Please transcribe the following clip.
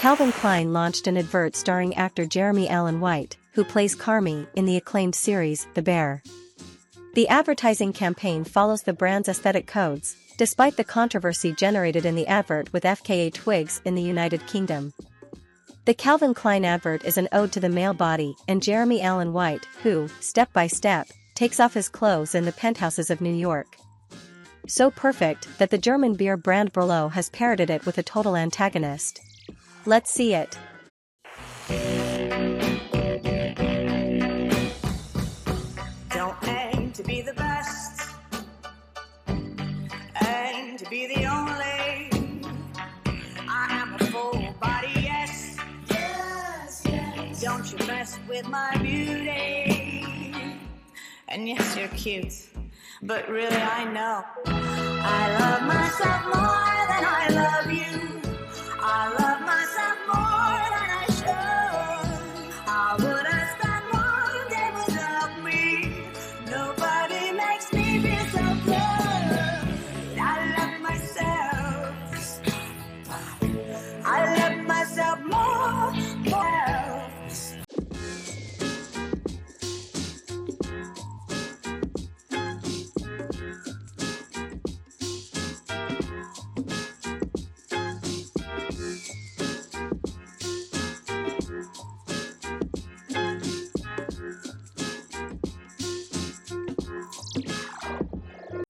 Calvin Klein launched an advert starring actor Jeremy Allen White, who plays Carmy in the acclaimed series The Bear. The advertising campaign follows the brand's aesthetic codes, despite the controversy generated in the advert with FKA Twigs in the United Kingdom. The Calvin Klein advert is an ode to the male body and Jeremy Allen White, who, step by step, takes off his clothes in the penthouses of New York. So perfect that the German beer brand Berlo has parodied it with a total antagonist. Let's see it. Don't aim to be the best, aim to be the only. I am a full body, yes. Yes, yes. Don't you mess with my beauty. And yes, you're cute, but really I know I love myself more than I love you. I love